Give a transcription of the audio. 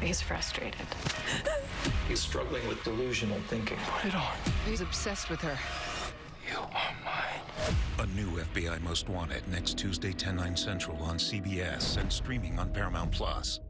He's frustrated. He's struggling with delusional thinking. Put it on. He's obsessed with her. You are mine. A new FBI Most Wanted next Tuesday, 10/9 Central on CBS and streaming on Paramount+.